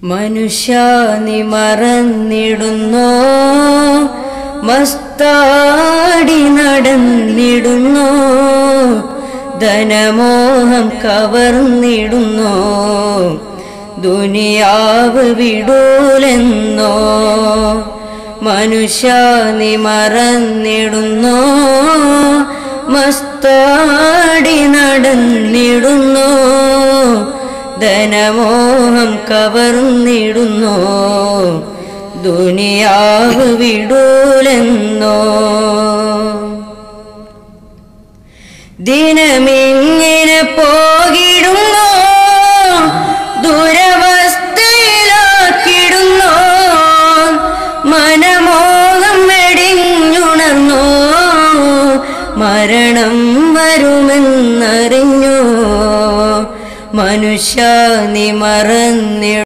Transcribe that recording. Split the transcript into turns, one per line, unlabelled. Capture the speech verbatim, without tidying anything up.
മനുഷ്യ നീ മറന്നിടുന്നോ, മസ്താടി നടന്നിടുന്നോ, ധനമോഹം കവർന്നിടുന്നോ, ദുനിയാവ് വിടൂലെന്നോ. മനുഷ്യ നീ മറന്നിടുന്നോ, മസ്താടി നടന്നിടുന്നോ, ധനമോഹം കവർന്നിടുന്നോ, ദുനിയാവ് വിടൂലെന്നോ. ദിനമിങ്ങനെ പോകിടുന്നോ, ദുരവസ്ഥയിലാക്കിടുന്നോ, മനമോഹം വെടിഞ്ഞുണർന്നോ, മരണം വരുമെന്നറിഞ്ഞോ. മനുഷ്യ നീ മറന്നിടുന്നോ.